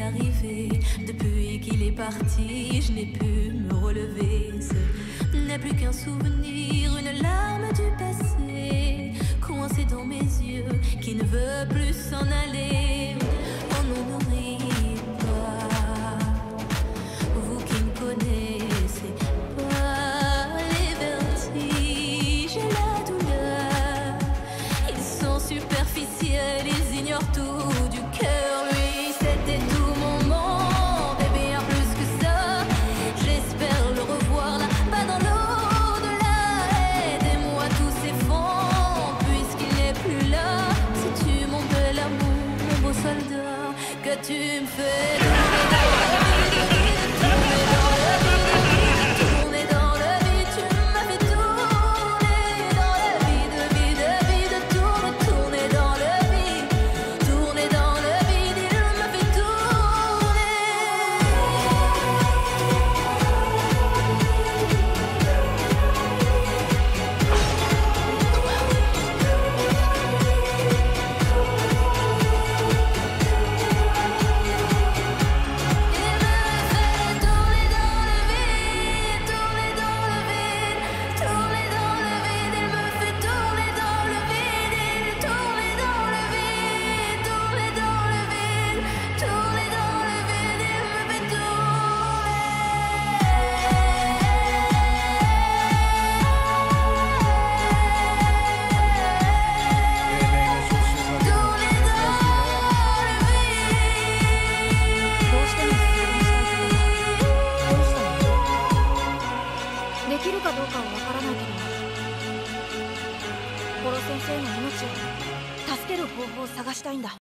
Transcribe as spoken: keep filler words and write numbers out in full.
arrivé. Depuis qu'il est parti, je n'ai pu me relever. Ce n'est plus qu'un souvenir, une larme du passé, coincée dans mes yeux, qui ne veut plus s'en aller. Oh non, ne riez pas, vous qui ne connaissez pas les vertiges et la douleur. Ils sont superficiels, ils ignorent tout du cœur. Lui, c'était tout mon monde et bien plus que ça. J'espère le revoir là-bas dans l'au-delà. Aidez-moi, tout s'effondre puisqu'il n'est plus là. Si tu mon bel amour, mon beau soldat, que tu me fais tourner dans le vide, tu m'as fait tourner dans le vide, vide, vide, tourne, tourner dans le vide, tourner dans le vide, il m'a fait tourner.